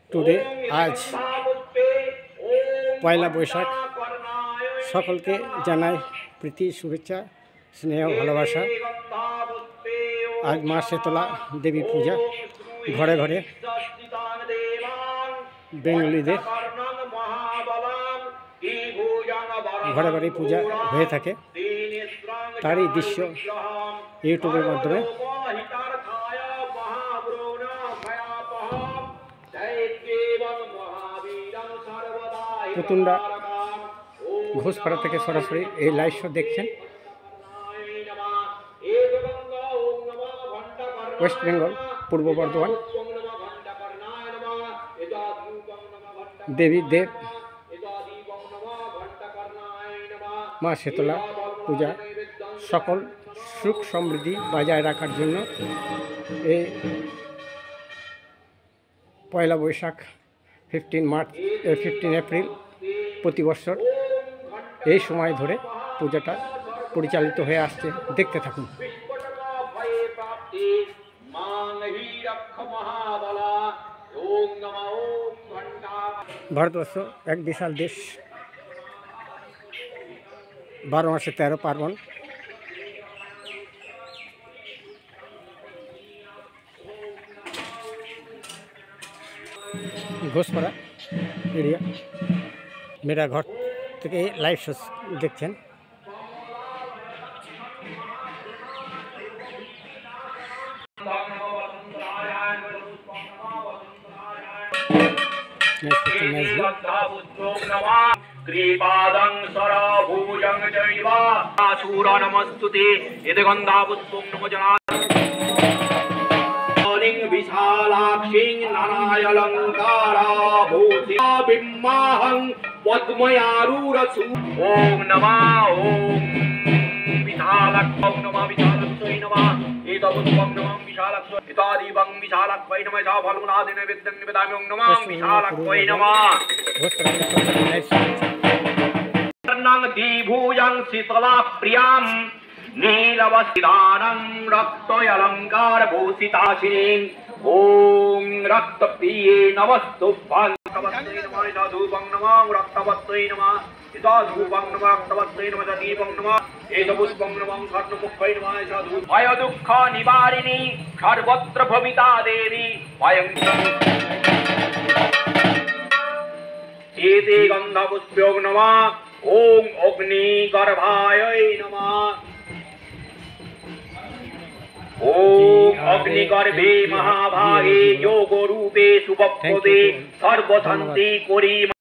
Today আজ পয়লা বৈশাখ। সকলকে জানাই প্রীতি, শুভেচ্ছা, স্নেহ, ভালোবাসা। আজ মা শীতলা দেবী পূজা। ঘরে ঘরে বেঙ্গলিদের ঘরে ঘরে পূজা হয়ে থাকে। তারই দৃশ্য ইউটিউবের মাধ্যমে পুতুন্ডা ঘোষপাড়া থেকে সরাসরি এই লাইভ শো দেখছেন। ওয়েস্ট বেঙ্গল, পূর্ব বর্ধমান। দেবী দেব মা শীতলা পূজা সকল সুখ সমৃদ্ধি বজায় রাখার জন্য এই পয়লা বৈশাখ 15 এপ্রিল প্রতি বছর এই সময় ধরে পূজাটা পরিচালিত হয়ে আসছে। দেখতে থাকুন। ভারতবর্ষ এক বিশাল দেশ, 12 মাসে 13 পার্বণ। ঘোষপাড়া এরিয়া মেরা ঘর থেকে লাইভ শো দেখছেন। कृपादं सरभुजं चैव सूरनमस्तुते यद्गन्धापुष्पं नमजनालिं विशालाक्षीं नानायलङ्काराभूषिता बिम्बाहं पद्मयारूरसु ॐ नमः ॐ विशालाक्षं नमः विशालाक्षै नमः एतपुष्पं नमः विशालाक्षै एतादीपं विशालाक्षै नमः सा फल्गुनादिने विद्यं निवेदामि ॐ नमः विशालाक्षै नमः दिभुजं शीतला प्रियां नीलवस्त्राणं रक्तयलङ्कारभूषिताशिनीं ॐ रक्तप्रिये नमस्तुभ्यं धूपं नमः रक्तवत्रै नमः धूपं नमः रक्तवत्रै नमः दीपं नमः एतपुष्पं नमः स्वर्णमुखै नमः भय दुःख निवारिणी सर्वत्र भविता देवी भयं एते गन्धपुष्प्यो नमः ओम अग्निगर्भाय नमः ओम अग्निगर्भे महाभागे योगरूपे सुभक्ते सर्वधन्ति कोरि